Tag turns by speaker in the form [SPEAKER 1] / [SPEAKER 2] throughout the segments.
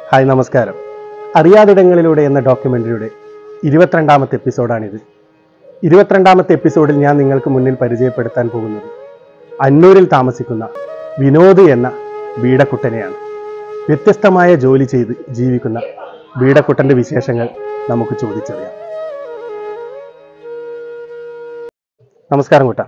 [SPEAKER 1] Hi നമസ്കാരം. അറിയാതിടങ്ങളിലൂടെ എന്ന ഡോക്യുമെൻ്ററിയുടെ 22ാമത്തെ എപ്പിസോഡാണിത്. 22ാമത്തെ എപ്പിസോഡിൽ ഞാൻ നിങ്ങൾക്ക് മുന്നിൽ പരിചയപ്പെടുത്താൻ പോകുന്നത് അന്നൂരിൽ താമസിക്കുന്ന വിനോദ് എന്ന ബീഡക്കുട്ടനെയാണ്. വ്യത്യസ്തമായ ജോലി ചെയ്ത് ജീവിക്കുന്ന ബീഡക്കുട്ടൻ്റെ വിശേഷങ്ങൾ നമുക്ക് ചോദിച്ചറിയാം. നമസ്കാരം കുട്ട.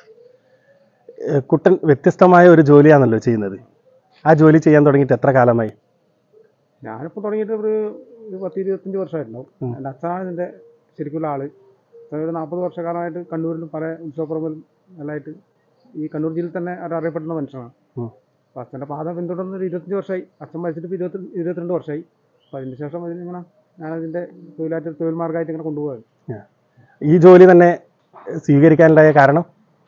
[SPEAKER 1] കുട്ടൻ വ്യത്യസ്തമായ ഒരു ജോലിയാണല്ലോ ചെയ്യുന്നത്. ആ ജോലി ചെയ്യാൻ തുടങ്ങിയിട്ട് എത്ര കാലമായി?
[SPEAKER 2] ഞാനിപ്പോൾ തുടങ്ങിയിട്ട് ഒരു 10-25 വർഷമായിട്ടുണ്ടാവും. എൻ്റെ അച്ഛനാണ് ഇതിൻ്റെ ശരിക്കുള്ള ആള്. ഒരു 40 വർഷക്കാലമായിട്ട് കണ്ണൂരിലും പല ഉത്സവപ്പുറമ്പിലും എല്ലായിട്ട് ഈ കണ്ണൂർ ജില്ലയിൽ തന്നെ അറിയപ്പെടുന്ന മനുഷ്യനാണ്. അപ്പോൾ അച്ഛൻ്റെ പാത പിന്തുടർന്ന് ഒരു 25 വർഷമായി. അച്ഛൻ മരിച്ചിട്ട് 22 വർഷമായി. അപ്പോൾ അതിന് ശേഷം അതിനിങ്ങനെ ഞാനതിൻ്റെ തൊഴിൽ മാർഗമായിട്ട് ഇങ്ങനെ കൊണ്ടുപോയത്.
[SPEAKER 1] ഈ ജോലി തന്നെ സ്വീകരിക്കാനുണ്ടായ കാരണം?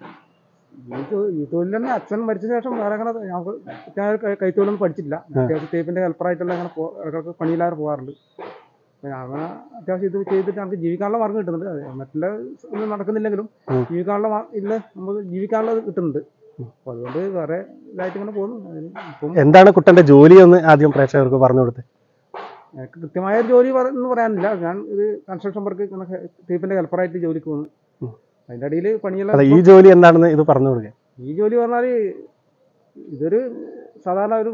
[SPEAKER 2] ഈ തൊഴിൽ തന്നെ അച്ഛൻ മരിച്ച ശേഷം വേറെ അങ്ങനെ ഞാൻ കൈത്തൊഴിലൊന്നും പഠിച്ചിട്ടില്ല. അത്യാവശ്യം തേപ്പിൻ്റെ ഹെൽപ്പറായിട്ടുള്ള അങ്ങനെ ഇടയ്ക്ക് പണിയില്ലാതെ പോകാറുണ്ട്. അങ്ങനെ അത്യാവശ്യം ഇത് ചെയ്തിട്ട് നമുക്ക് ജീവിക്കാനുള്ള മാർഗം കിട്ടുന്നുണ്ട്. മറ്റുള്ള ഒന്നും നടക്കുന്നില്ലെങ്കിലും ജീവിക്കാനുള്ള നമുക്ക് ജീവിക്കാനുള്ളത് കിട്ടുന്നുണ്ട്. അപ്പോൾ അതുകൊണ്ട് വേറെ ഇതായിട്ട് ഇങ്ങനെ പോകുന്നു.
[SPEAKER 1] എന്താണ് കുട്ടൻ്റെ ജോലി എന്ന് ആദ്യം പ്രേക്ഷകർക്ക് പറഞ്ഞു കൊടുത്തത്?
[SPEAKER 2] എനിക്ക് കൃത്യമായ ജോലി എന്ന് പറയാനില്ല. ഞാൻ ഇത് കൺസ്ട്രക്ഷൻ വർക്ക് തേപ്പിൻ്റെ ഹെൽപ്പറായിട്ട് ജോലിക്ക് പോകുന്നു. അതിൻ്റെ അടിയിൽ പണിയെല്ലാം.
[SPEAKER 1] ഈ ജോലി എന്താണെന്ന് ഇത് പറഞ്ഞു കൊടുക്കുക.
[SPEAKER 2] ഈ ജോലി പറഞ്ഞാൽ ഇതൊരു സാധാരണ ഒരു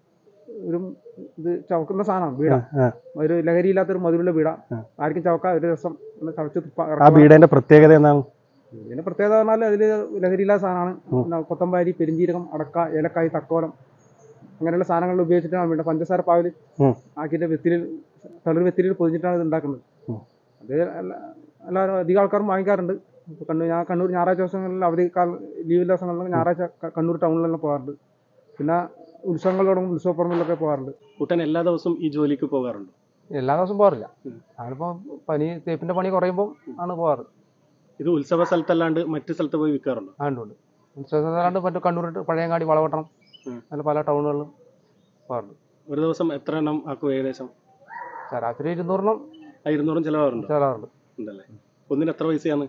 [SPEAKER 2] ഇത് ചവക്കുന്ന സാധനമാണ്. വീട ഒരു ലഹരിയില്ലാത്തൊരു മധുരമുള്ള വീട. ആർക്കും ചവക്ക ഒരു രസം ചവച്ച്.
[SPEAKER 1] ആ വീടിന്റെ പ്രത്യേകത എന്താണ്?
[SPEAKER 2] ഇതിന്റെ പ്രത്യേകത പറഞ്ഞാൽ അതിൽ ലഹരിയില്ലാത്ത സാധനമാണ്. കൊത്തമ്പാരി, പെരിഞ്ചീരകം, അടക്ക, ഏലക്കായ്, തക്കോലം അങ്ങനെയുള്ള സാധനങ്ങൾ ഉപയോഗിച്ചിട്ടാണ് വീട്. പഞ്ചസാര പാവിൽ ആക്കിയിട്ട് തളിർ വെത്തിലിൽ പൊതിഞ്ഞിട്ടാണ് ഇത് ഉണ്ടാക്കുന്നത്. അത് എല്ലാവരും അധികം ആൾക്കാരും വാങ്ങിക്കാറുണ്ട്. ഞാൻ കണ്ണൂർ ഞായറാഴ്ച ദിവസങ്ങളിൽ ലീവ് ദിവസങ്ങളിൽ ഞായറാഴ്ച കണ്ണൂർ ടൗണിലെല്ലാം പോകാറുണ്ട്. പിന്നെ ഉത്സവങ്ങളോടും ഉത്സവപ്പുറങ്ങളിലൊക്കെ പോകാറുണ്ട്.
[SPEAKER 1] കുട്ടൻ എല്ലാ ദിവസവും ഈ ജോലിക്ക് പോകാറുണ്ട്?
[SPEAKER 2] എല്ലാ ദിവസവും പോകാറില്ല. ഞാനിപ്പോൾ തേപ്പിൻ്റെ പണി കുറയുമ്പോൾ ആണ് പോകാറ്.
[SPEAKER 1] ഇത് ഉത്സവ സ്ഥലത്തല്ലാണ്ട് മറ്റു സ്ഥലത്ത് പോയി വിൽക്കാറുണ്ട്?
[SPEAKER 2] ഉണ്ട്. ഉത്സവ സ്ഥലത്തല്ലാണ്ട് മറ്റു കണ്ണൂർ പഴയങ്ങാടി, വളവട്ടണം അങ്ങനെ പല ടൗണുകളിലും പോകാറുണ്ട്.
[SPEAKER 1] ഒരു ദിവസം എത്ര എണ്ണം ആക്കും ഏകദേശം?
[SPEAKER 2] ശരാശരി 200
[SPEAKER 1] 200 ചിലവാറുണ്ട് ഉണ്ടല്ലേ? ഒന്നിന് എത്ര പൈസയാണ്?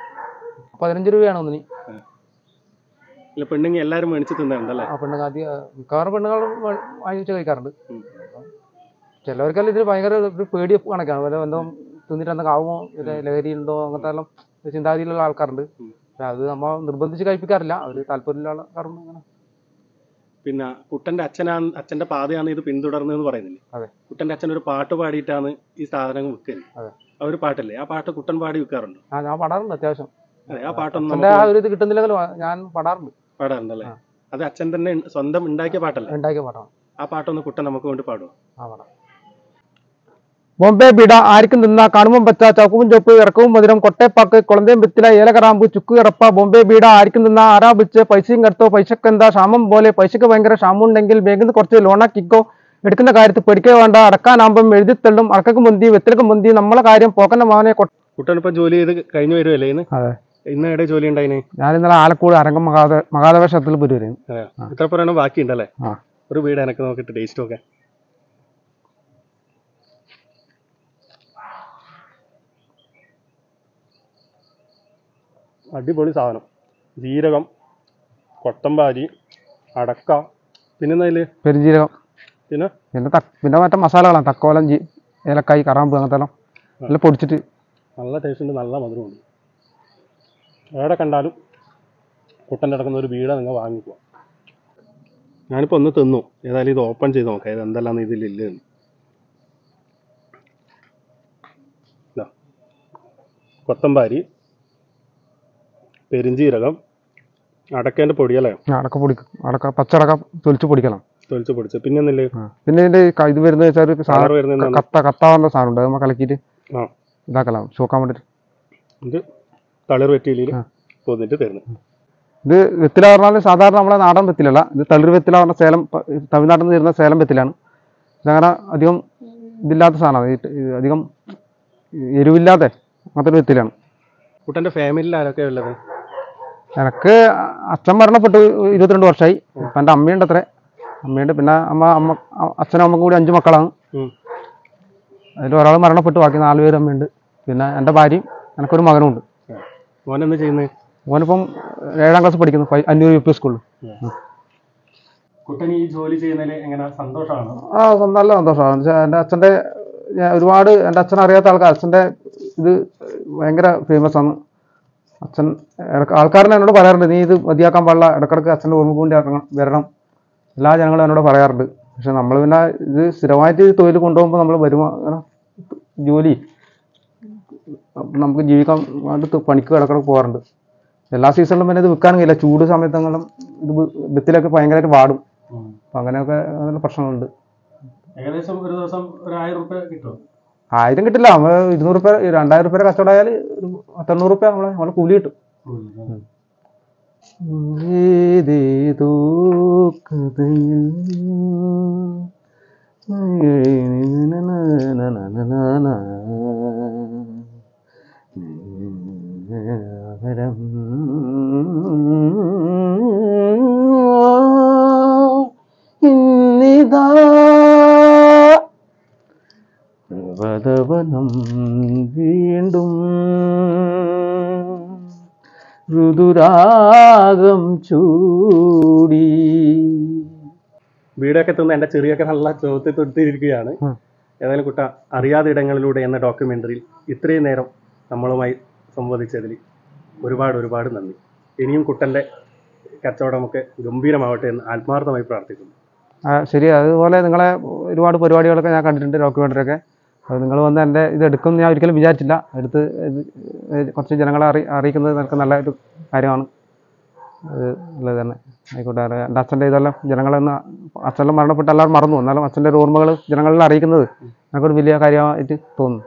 [SPEAKER 2] 15 രൂപയാണ് ഒന്നിന്.
[SPEAKER 1] പെണ്ണുങ്ങൾ എല്ലാവരും മേടിച്ച് തിന്നാറുണ്ടല്ലേ?
[SPEAKER 2] ആ പെണ്ണുങ്ങൾ മിക്കവാറും പെണ്ണുങ്ങൾ വാങ്ങിച്ച് കഴിക്കാറുണ്ട്. ചിലവർക്കെല്ലാം ഇതിൽ ഭയങ്കര ഒരു പേടി കണക്കാണ്. വല്ല എന്തോ തിന്നിട്ട് എന്തൊക്കെ ആവുമോ, ലഹരി ഉണ്ടോ, അങ്ങനത്തെ എല്ലാം ചിന്താഗതിയിലുള്ള ആൾക്കാരുണ്ട്. പക്ഷെ അത് നമ്മൾ നിർബന്ധിച്ച് കഴിപ്പിക്കാറില്ല. അവർ താല്പര്യമുള്ള ആൾക്കാരുണ്ട്. അങ്ങനെ.
[SPEAKER 1] പിന്നെ കുട്ടൻ്റെ അച്ഛൻ്റെ പാതയാണ് ഇത് പിന്തുടർന്നതെന്ന് പറയുന്നില്ലേ?
[SPEAKER 2] അതെ.
[SPEAKER 1] കുട്ടൻ്റെ അച്ഛൻ ഒരു പാട്ട് പാടിയിട്ടാണ് ഈ സാധനങ്ങൾ വിൽക്കുന്നത്.
[SPEAKER 2] അതെ.
[SPEAKER 1] ആ ഒരു പാട്ടല്ലേ? ആ പാട്ട് കുട്ടൻ പാടി വിൽക്കാറുണ്ട്?
[SPEAKER 2] ഞാൻ പാടാറുണ്ട് അത്യാവശ്യം.
[SPEAKER 1] ആ പാട്ടൊന്നും
[SPEAKER 2] ഒരു ഇത് കിട്ടുന്നില്ലെങ്കിലും ഞാൻ
[SPEAKER 1] പാടാറുണ്ടല്ലേ? അത് അച്ഛൻ തന്നെ സ്വന്തം ഉണ്ടാക്കിയ പാട്ടല്ലേ?
[SPEAKER 2] ഉണ്ടാക്കിയ പാട്ടാണ്.
[SPEAKER 1] ആ പാട്ടൊന്ന് കുട്ടൻ നമുക്ക് വേണ്ടി പാടുമോ?
[SPEAKER 2] ആ പാടാം. ബോംബെ ബീഡ ആർക്കും തിന്ന കാണുമ്പം പച്ച ചവക്കും ചുവപ്പ് ഇറക്കവും മധുരം കൊട്ടേപ്പാക്ക് കുളന്തയും വെത്തില ഏലകറാമ്പ് ചുക്ക് ഇറപ്പ ബോംബെ ബീഡ ആർക്കും തിന്ന ആരാ വിളിച്ച് പൈസയും കടത്തോ പൈസക്ക് എന്താ ക്ഷാമം പോലെ പൈസക്ക് ഭയങ്കര ക്ഷാമുണ്ടെങ്കിൽ ബാങ്കിൽ നിന്ന് കുറച്ച് ലോണാക്കിക്കോ എടുക്കുന്ന കാര്യത്തിൽ പേടിക്കേ വേണ്ട അടക്കാനാകുമ്പം എഴുതിത്തള്ളും അടക്കക്ക് മുന്തി വെത്തിലക്ക് മുന്തി നമ്മളെ കാര്യം പോക്കന്റെ മാവനെ.
[SPEAKER 1] കുട്ടനിപ്പോ ജോലി ചെയ്ത് കഴിഞ്ഞു വരുമല്ലേ ഇന്ന്? അതെ. ഇന്ന് എവിടെ ജോലി ഉണ്ടായിന്?
[SPEAKER 2] ഞാൻ ഇന്നലെ ആലക്കോട് അരങ്കം മഹാദേവക്ഷത്തിൽ പോയി വരും.
[SPEAKER 1] ഇത്ര പറയണ ബാക്കിയുണ്ടല്ലേ? ഒരു വീട് എനക്ക് നോക്കിട്ട് ടേസ്റ്റ് നോക്കാൻ. അടിപൊളി സാധനം. ജീരകം, കൊത്തമ്പാരി, അടക്ക, പിന്നെ
[SPEAKER 2] പെരുംജീരകം, പിന്നെ മറ്റേ മസാലകളാണ് തക്കോലം, ഏലക്കായ്, കറാമ്പ് അങ്ങനത്തെ എല്ലാം നല്ല പൊടിച്ചിട്ട്
[SPEAKER 1] നല്ല ടേസ്റ്റ് ഉണ്ട്. നല്ല മധുരമുണ്ട്. എവിടെ കണ്ടാലും കുട്ടൻ്റെ അടക്കുന്ന ഒരു വീട് നിങ്ങൾ വാങ്ങിക്കുക. ഞാനിപ്പോൾ ഒന്ന് തിന്നു. ഏതായാലും ഇത് ഓപ്പൺ ചെയ്ത് നോക്കാം ഇത് എന്തെല്ലാം ഇതിലില്ലെന്ന്. കൊത്തമ്പാരി, പെരിഞ്ചീരകം, അടക്കേൻ്റെ പൊടിയല്ലേ?
[SPEAKER 2] അടക്ക പൊടിക്കും. പച്ചടക്ക തൊലിച്ച് പൊടിച്ച് പിന്നെ ഒന്നില്ലേ? പിന്നെ ഇതിന്റെ ഇത് വരുന്നത് വെച്ചാൽ കത്താവുന്ന സാധനം ഉണ്ട്. നമ്മൾ കലക്കിയിട്ട് ഇതാக்கலாம் ചോക്കാൻ വേണ്ടിട്ട്.
[SPEAKER 1] ഇത് തളിർ വെറ്റിയിൽ പൊതിഞ്ഞിട്ട് തരുന്നത്.
[SPEAKER 2] ഇത് വെത്തില പറഞ്ഞാൽ സാധാരണ നമ്മളെ നാടൻ വെത്തിലല്ല. ഇത് തളിർ വെത്തില പറഞ്ഞ സേലം, തമിഴ്നാട്ടിൽ നിന്ന് വരുന്ന സേലം വെത്തിലാണ്. ഇതങ്ങനെ അധികം ഇതില്ലാത്ത സാധനമാണ്. അധികം എരിവില്ലാതെ അങ്ങനത്തെ ഒരു വെത്തിലാണ്.
[SPEAKER 1] കുട്ടൻ്റെ ഫാമിലിയിൽ ആരൊക്കെ ഉള്ളത്?
[SPEAKER 2] എനിക്ക് അച്ഛൻ മരണപ്പെട്ടു 22 വർഷമായി. ഇപ്പം എൻ്റെ അമ്മയുണ്ട്. അത്രേ അമ്മയുണ്ട്. പിന്നെ അച്ഛനും അമ്മക്കും കൂടി 5 മക്കളാണ്. അതിൽ ഒരാൾ മരണപ്പെട്ടു. ബാക്കി 4 പേര് അമ്മയുണ്ട്. പിന്നെ എൻ്റെ ഭാര്യയും എനിക്കൊരു മകനുമുണ്ട്.
[SPEAKER 1] മോനെന്താ ചെയ്യുന്നത്?
[SPEAKER 2] മോനിപ്പം 7ാം ക്ലാസ് പഠിക്കുന്നു. അന്നൂർ UP സ്കൂളിൽ.
[SPEAKER 1] കുട്ടൻ ഈ ജോലി ചെയ്യുന്നതിൽ എങ്ങനെ സന്തോഷമാണോ?
[SPEAKER 2] നല്ല സന്തോഷമാണ്. എൻ്റെ അച്ഛൻ്റെ ഒരുപാട് എൻ്റെ അച്ഛൻ അറിയാത്ത ആൾക്കാർ അച്ഛൻ്റെ ഇത് ഭയങ്കര ഫേമസ് ആണ്. അച്ഛൻ ആൾക്കാരനെ എന്നോട് പറയാറുണ്ട്, നീ ഇത് മതിയാക്കാൻ പാടില്ല, ഇടക്കിടക്ക് അച്ഛൻ്റെ ഓർമ്മ കൊണ്ട് വരണം, എല്ലാ ജനങ്ങളും എന്നോട് പറയാറുണ്ട്. പക്ഷെ നമ്മൾ പിന്നെ ഇത് സ്ഥിരമായിട്ട് തൊഴിൽ കൊണ്ടുപോകുമ്പോൾ നമ്മൾ ജോലി നമുക്ക് ജീവിക്കാൻ വേണ്ടി പണിക്ക് ഇടക്കിടക്ക് പോകാറുണ്ട്. എല്ലാ സീസണിലും പിന്നെ ഇത് വിൽക്കാനും കഴിയില്ല. ചൂട് സമയത്തെങ്കിലും ഇത് ഭിത്തിലൊക്കെ ഭയങ്കരമായിട്ട് വാടും. അപ്പം അങ്ങനെയൊക്കെ നല്ല പ്രശ്നങ്ങളുണ്ട്.
[SPEAKER 1] ഏകദേശം ഒരു ദിവസം 1000 രൂപ കിട്ടും?
[SPEAKER 2] 1000 കിട്ടില്ല, നമ്മൾ 200 രൂപ 2000 രൂപ കച്ചവടമായാൽ ഒരു 800 രൂപ നമ്മളെ കൂലി കിട്ടും. ഏതേതോ ഇന്നിതാ വദവനം വീണ്ടും ഋതുരാഗം ചൂടി.
[SPEAKER 1] വീടൊക്കെ തിന്ന് എൻ്റെ ചെറിയൊക്കെ നല്ല ചോദ്യത്തിൽ തൊടുത്തിരിക്കുകയാണ്. ഏതായാലും കുട്ട അറിയാതെ ഇടങ്ങളിലൂടെ എന്ന ഡോക്യുമെൻ്ററിയിൽ ഇത്രയും നേരം നമ്മളുമായി സംവദിച്ചതിൽ ഒരുപാട് നന്ദി. ഇനിയും കുട്ടൻ്റെ കച്ചവടമൊക്കെ ഗംഭീരമാവട്ടെ എന്ന് ആത്മാർത്ഥമായി പ്രാർത്ഥിക്കുന്നു.
[SPEAKER 2] ശരി, അതുപോലെ നിങ്ങളെ ഒരുപാട് പരിപാടികളൊക്കെ ഞാൻ കണ്ടിട്ടുണ്ട്, ഡോക്യുമെൻ്ററിയൊക്കെ. അത് നിങ്ങൾ വന്ന് എൻ്റെ ഇത് എടുക്കുമെന്ന് ഞാൻ ഒരിക്കലും വിചാരിച്ചില്ല. എടുത്ത് കുറച്ച് ജനങ്ങളെ അറിയിക്കുന്നത് എനിക്ക് നല്ല ഒരു കാര്യമാണ്. അത് ഉള്ളത് തന്നെ ആയിക്കോട്ടെ. എൻ്റെ അച്ഛൻ്റെ ഇതെല്ലാം ജനങ്ങളെന്ന് അച്ഛനെല്ലാം മരണപ്പെട്ട് എല്ലാവരും മറന്നു, എന്നാലും അച്ഛൻ്റെ ഒരു ഓർമ്മകൾ ജനങ്ങളിൽ അറിയിക്കുന്നത് എനിക്കൊരു വലിയ കാര്യമായിട്ട് തോന്നുന്നു.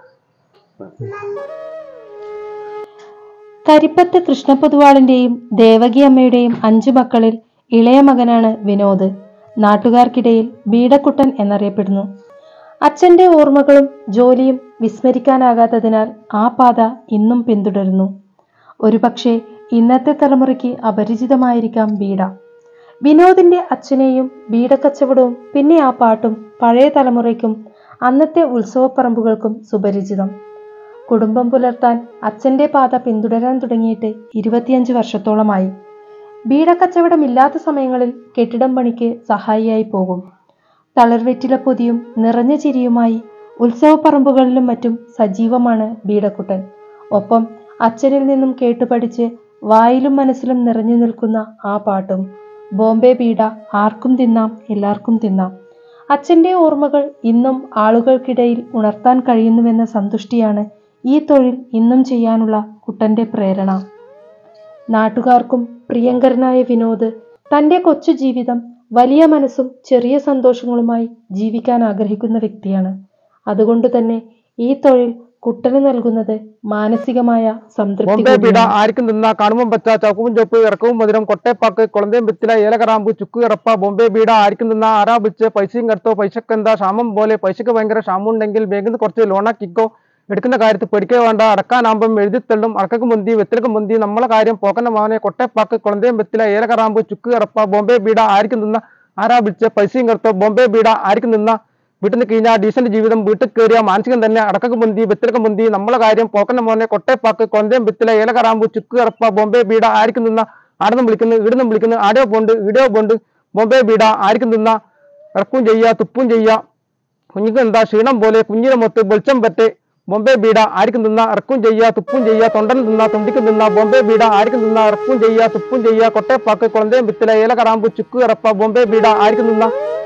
[SPEAKER 3] കരിപ്പത്ത് കൃഷ്ണപൊതുവാളിൻ്റെയും ദേവകി അമ്മയുടെയും 5 മക്കളിൽ ഇളയ മകനാണ് വിനോദ്. നാട്ടുകാർക്കിടയിൽ ബീഡക്കുട്ടൻ എന്നറിയപ്പെടുന്നു. അച്ഛൻ്റെ ഓർമ്മകളും ജോലിയും വിസ്മരിക്കാനാകാത്തതിനാൽ ആ പാത ഇന്നും പിന്തുടരുന്നു. ഒരുപക്ഷെ ഇന്നത്തെ തലമുറയ്ക്ക് അപരിചിതമായിരിക്കാം ബീഡ. വിനോദിന്റെ അച്ഛനെയും ബീഡക്കച്ചവടവും പിന്നെ ആ പാട്ടും പഴയ തലമുറയ്ക്കും അന്നത്തെ ഉത്സവപ്പറമ്പുകൾക്കും സുപരിചിതം. കുടുംബം പുലർത്താൻ അച്ഛൻ്റെ പാത പിന്തുടരാൻ തുടങ്ങിയിട്ട് 25 വർഷത്തോളമായി. ബീഡക്കച്ചവടമില്ലാത്ത സമയങ്ങളിൽ കെട്ടിടം പണിക്ക് സഹായിയായി പോകും. തളിർവെറ്റിലപ്പൊതിയും നിറഞ്ഞ ചിരിയുമായി ഉത്സവപ്പറമ്പുകളിലും മറ്റും സജീവമാണ് ബീഡക്കുട്ടൻ. ഒപ്പം അച്ഛനിൽ നിന്നും കേട്ടുപഠിച്ച് വായിലും മനസ്സിലും നിറഞ്ഞു നിൽക്കുന്ന ആ പാട്ടും, ബോംബെ ബീഡ ആർക്കും തിന്നാം എല്ലാവർക്കും തിന്നാം. അച്ഛൻ്റെ ഓർമ്മകൾ ഇന്നും ആളുകൾക്കിടയിൽ ഉണർത്താൻ കഴിയുന്നുവെന്ന സന്തുഷ്ടിയാണ് ഈ തൊഴിൽ ഇന്നും ചെയ്യാനുള്ള കുട്ടൻ്റെ പ്രേരണ. നാട്ടുകാർക്കും പ്രിയങ്കരനായ വിനോദ് തൻ്റെ കൊച്ചു ജീവിതം വലിയ മനസ്സും ചെറിയ സന്തോഷങ്ങളുമായി ജീവിക്കാൻ ആഗ്രഹിക്കുന്ന വ്യക്തിയാണ്. അതുകൊണ്ട് തന്നെ ഈ തൊഴിൽ കുട്ടന് നൽകുന്നത് മാനസികമായ സംതൃപ്തി.
[SPEAKER 2] ആർക്കും തിന്നാ കാണുമ്പോൾ പച്ച ചൗക്കവും ചൊപ്പ് ഇറക്കവും മധുരം കൊട്ടേപ്പാക്ക് കുളന്തയും വിത്തില ഏലകറാമ്പ് ചുക്ക് ഇറപ്പ ബോംബെ ബീഡ ആർക്കും തിന്നാ ആരാ വിളിച്ച് പൈസയും കടത്തോ പൈസക്കെന്താ ക്ഷാമം പോലെ പൈസക്ക് ഭയങ്കര ക്ഷാമുണ്ടെങ്കിൽ ബാങ്കിൽ നിന്ന് കുറച്ച് ലോണാക്കിക്കോ എടുക്കുന്ന കാര്യത്തിൽ പഠിക്കുക വേണ്ട അടക്കാനാകുമ്പം എഴുതിത്തള്ളും അടക്കക്ക് മുന്തി വെത്തിലക്ക് മുന്തി നമ്മളെ കാര്യം പോക്കന്റെ മോനെ കൊട്ടേപ്പാക്ക് കുളന്തയും വിത്തില ഏലകറാമ്പ് ചുക്ക് ഇറപ്പ ബോംബെ ബീഡ ആർക്കും തിന്ന ആരാ വിളിച്ച് പൈസയും കടത്തോ ബോംബെ ബീഡ ആർക്കും തിന്ന വീട്ടിൽ നിന്ന് കഴിഞ്ഞാൽ ഡീസന്റ് ജീവിതം വീട്ടിൽ കയറിയ മാനസികം തന്നെ അടക്കക്ക് മുന്തി വെത്തിലക്ക് മുന്തി നമ്മളെ കാര്യം പോക്കന്റെ മോനെ കൊട്ടേപ്പാക്ക് കൊന്തയും വിത്തില ഏലകറാമ്പ് ചുക്ക് ഇറപ്പ ബോംബെ ബീഡ ആർക്കും തിന്ന ആടുന്നും വിളിക്കുന്നു ഈടുന്നും വിളിക്കുന്നു ആടിയോ പോണ്ട് ഈടിയോ പോണ്ട് ബോംബെ ബീഡ ആർക്കും തിന്ന ഇറക്കും ചെയ്യുക തുപ്പും ചെയ്യുക കുഞ്ഞിക്ക് എന്താ ക്ഷീണം പോലെ കുഞ്ഞിനെ മൊത്ത് വെളിച്ചം പറ്റേ ബോംബെ ബീഡ ആർക്കും തിന്ന ഇറക്കും ചെയ്യുക തുപ്പും ചെയ്യുക തൊണ്ടൻ തിന്ന തൊണ്ടിക്കും തിന്ന ബോംബെ ബീഡ ആർക്കും തിന്ന ഇറക്കും ചെയ്യുക തുപ്പും ചെയ്യുക കൊട്ടേപ്പാക്ക് കുളന്തയും വിത്തില ഏലകറാമ്പ് ചുക്ക് ഇറപ്പ ബോംബെ ബീഡ ആർക്കും തിന്ന